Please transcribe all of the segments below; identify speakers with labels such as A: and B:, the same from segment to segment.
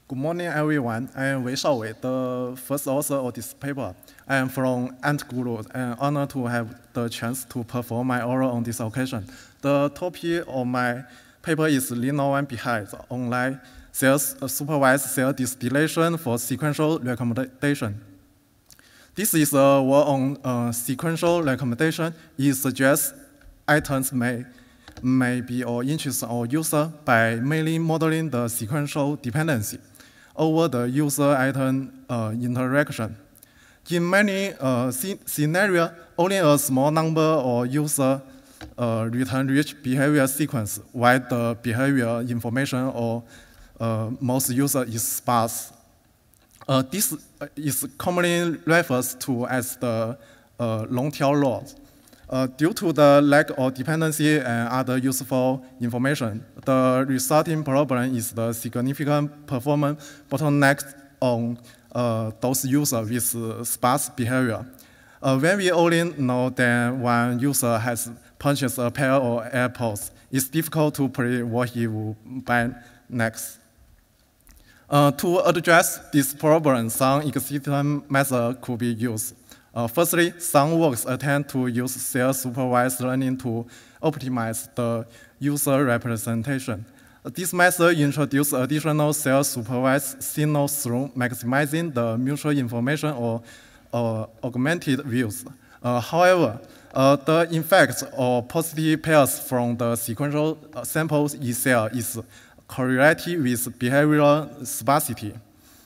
A: Good morning, everyone. I am Wei Shaowei, the first author of this paper. I am from Ant Guru and honored to have the chance to perform my oral on this occasion. The topic of my paper is Leave No One Behind, online supervised cell distillation for sequential recommendation. This is a work on sequential recommendation. It suggests items may be of interest of user by mainly modeling the sequential dependency over the user-item interaction. In many scenarios, only a small number of users return rich behavior sequence, while the behavior information of most users is sparse. This is commonly referred to as the long-tail loss. Due to the lack of dependency and other useful information, the resulting problem is the significant performance bottleneck on those users with sparse behavior. When we only know that one user has purchased a pair of AirPods, it's difficult to predict what he will buy next. To address this problem, some existing methods could be used. Firstly, some works attempt to use self-supervised learning to optimize the user representation. This method introduces additional self-supervised signals through maximizing the mutual information or augmented views. However, the effect of positive pairs from the sequential samples itself is correlated with behavioral sparsity.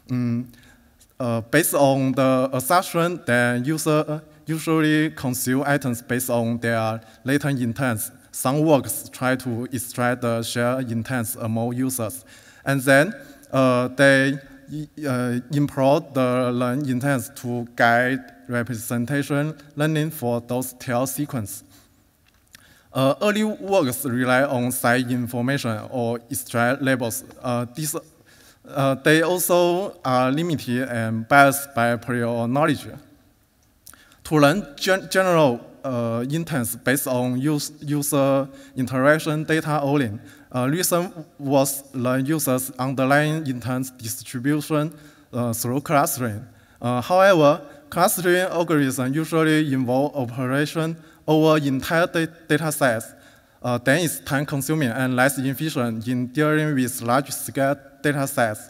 A: Based on the assumption that users usually consume items based on their latent intents, some works try to extract the shared intents among users, and then they import the learned intents to guide representation learning for those tail sequences. Early works rely on side information or extract labels. They also are limited and biased by prior knowledge. To learn general intents based on user interaction data only, reason was learn users' underlying intent distribution through clustering. However, clustering algorithms usually involve operation over entire data sets. Then it's time-consuming and less efficient in dealing with large-scale data sets.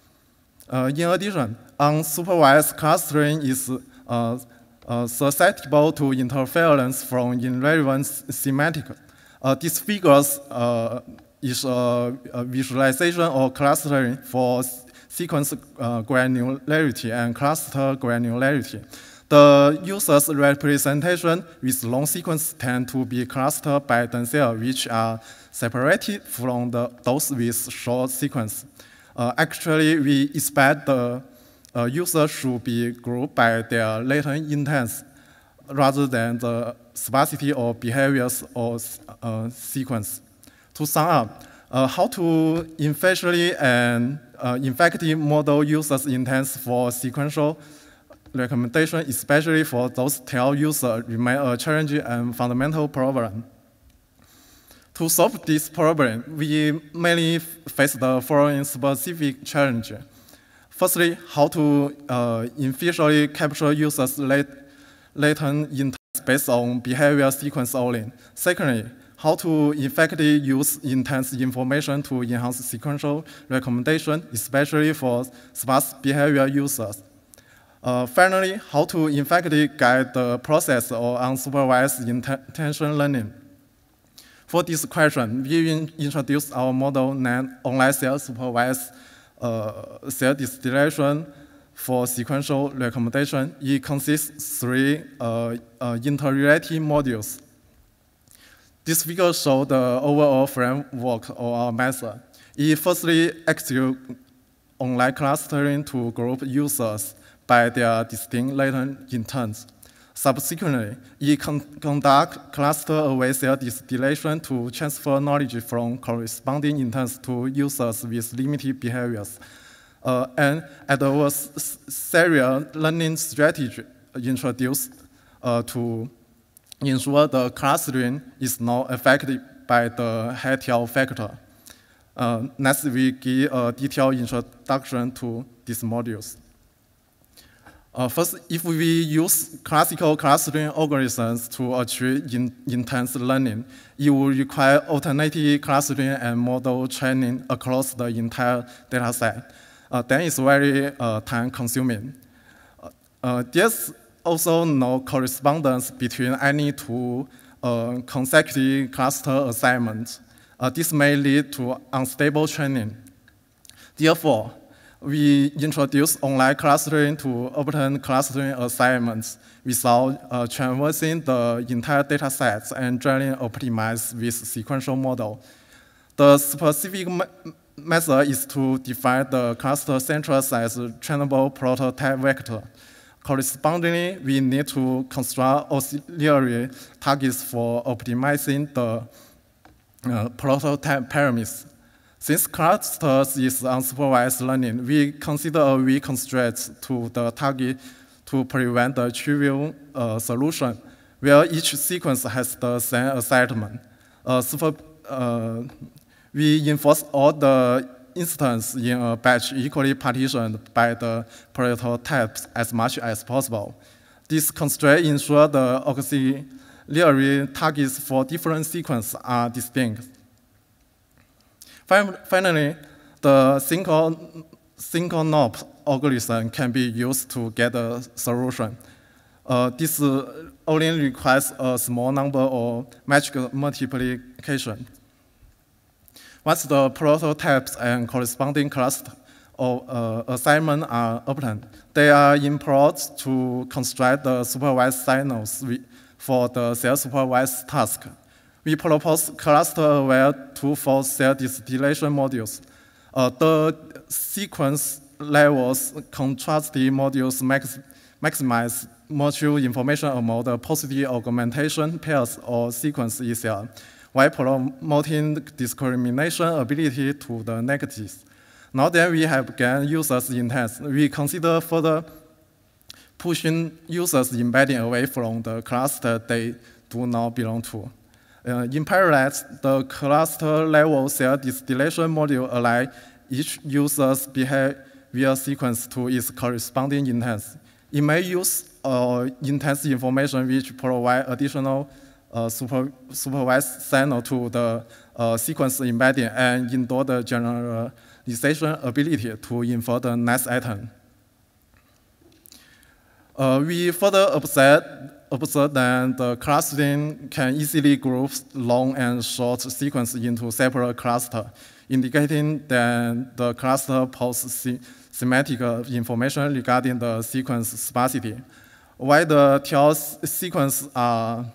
A: In addition, unsupervised clustering is susceptible to interference from irrelevant semantics. This figure is a visualization of clustering for sequence granularity and cluster granularity. The user's representation with long sequences tend to be clustered by themselves, which are separated from those with short sequence. Actually, we expect the user should be grouped by their latent intents rather than the sparsity of behaviors or sequence. To sum up, how to efficiently and effectively model users' intents for sequential recommendation, especially for those tail users, remain a challenging and fundamental problem. To solve this problem, we mainly face the following specific challenge. Firstly, how to efficiently capture users' latent intents based on behavior sequence only. Secondly, how to effectively use intent information to enhance sequential recommendation, especially for sparse behavior users. Finally, how to effectively guide the process of unsupervised intention learning. For this question, we introduced our model named online self-supervised cell distillation for sequential recommendation. It consists of 3 interrelated modules. This figure shows the overall framework of our method. It firstly executes online clustering to group users by their distinct latent intents. Subsequently, it conducts cluster-away cell distillation to transfer knowledge from corresponding intents to users with limited behaviors. And adversarial learning strategy introduced to ensure the clustering is not affected by the head-tail factor. Next, we give a detailed introduction to these modules. First, if we use classical clustering algorithms to achieve intense learning, it will require alternative clustering and model training across the entire dataset. Then it's very time-consuming. There's also no correspondence between any two consecutive cluster assignments. This may lead to unstable training. Therefore, we introduce online clustering to obtain clustering assignments without traversing the entire data sets and generally optimize with sequential model. The specific method is to define the cluster centers as trainable prototype vector. Correspondingly, we need to construct auxiliary targets for optimizing the prototype parameters. Since clusters is unsupervised learning, we consider a weak constraint to the target to prevent the trivial solution, where each sequence has the same assignment. We enforce all the instances in a batch equally partitioned by the prototypes as much as possible. This constraint ensures the auxiliary targets for different sequences are distinct. Finally, the sync-NOP algorithm can be used to get a solution. This only requires a small number of magic multiplication. Once the prototypes and corresponding cluster or assignment are obtained, they are imported to construct the supervised signals for the self-supervised task. We propose cluster-aware two-fold cell distillation modules. The sequence levels contrastive modules maximize mutual information among the positive augmentation pairs or sequence itself, while promoting discrimination ability to the negatives. Now that we have gained users' intent, we consider further pushing users' embedding away from the cluster they do not belong to. In parallel, the cluster-level cell distillation module allows each user's behavior sequence to its corresponding intents. It may use intense information which provide additional supervised signal to the sequence embedding and endure the generalization ability to infer the next item. We further observe that the clustering can easily group long and short sequences into separate clusters, indicating that the cluster poses semantic information regarding the sequence sparsity. While the TEL sequences are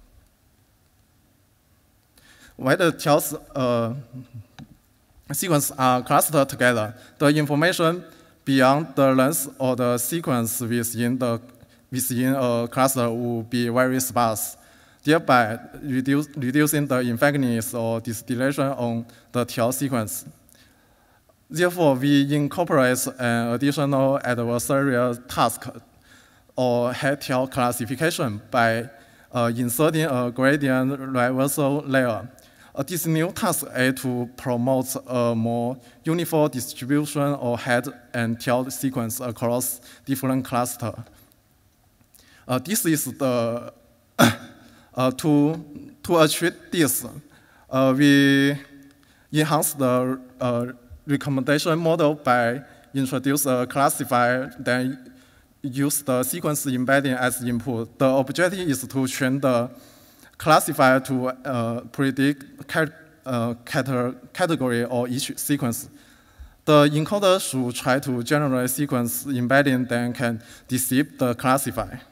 A: clustered together, the information beyond the length of the sequence within a cluster will be very sparse, thereby reducing the effectiveness of distillation on the TEL sequence. Therefore, we incorporate an additional adversarial task or head TEL classification by inserting a gradient reversal layer. This new task aims to promote a more uniform distribution of head and tail sequence across different clusters. This is the to achieve this, we enhance the recommendation model by introducing a classifier that use the sequence embedding as input. The objective is to train the classifier to predict category of each sequence. The encoder should try to generate sequence embedding that can deceive the classifier.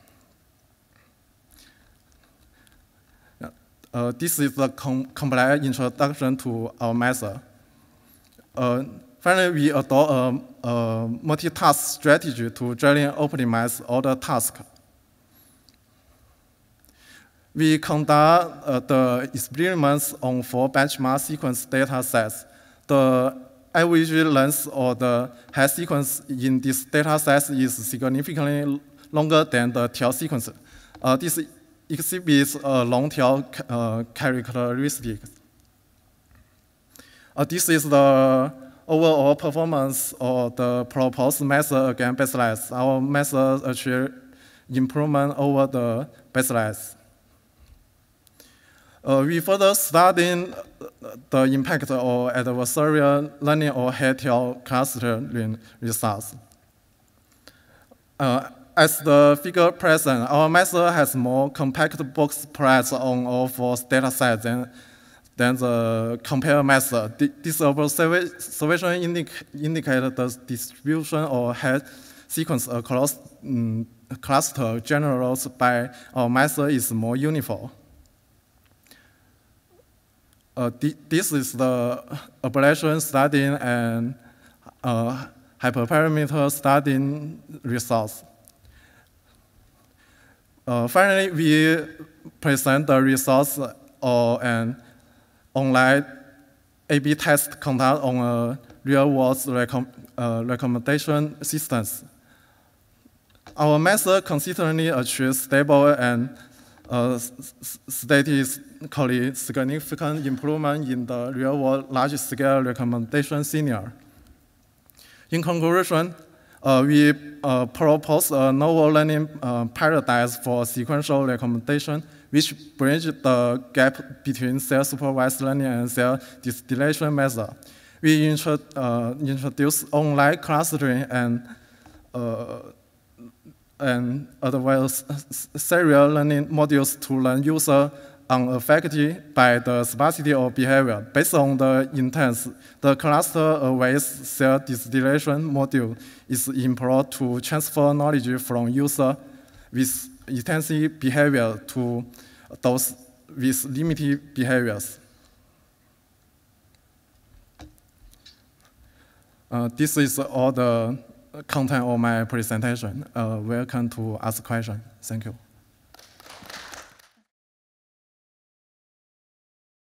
A: This is the complete introduction to our method. Finally, we adopt a multitask strategy to generally optimize all the tasks. We conduct the experiments on 4 benchmark sequence data sets. The average length of the head sequence in this data set is significantly longer than the tail sequence. This exhibits a long tail characteristics. This is the overall performance of the proposed method against baselines. Our method achieved improvement over the baselines. We further studied the impact of adversarial learning or head-tail clustering results. As the figure presents, our method has more compact box plots on all four datasets than the compare method. This observation indicates the distribution of head sequence across cluster generals by our method is more uniform. This is the ablation studying and hyperparameter studying results. Finally, we present the results of an online A/B test conducted on a real-world recommendation systems. Our method consistently achieves stable and statistically significant improvement in the real-world large-scale recommendation scenario. In conclusion, we propose a novel learning paradigm for sequential recommendation, which bridges the gap between self-supervised learning and self-distillation method. We introduce online clustering and advanced serial learning modules to learn users unaffected by the sparsity of behavior. Based on the intent, the cluster-aware self-distillation module is employed to transfer knowledge from users with intensive behavior to those with limited behaviors. This is all the content of my presentation. Welcome to ask questions. Thank you.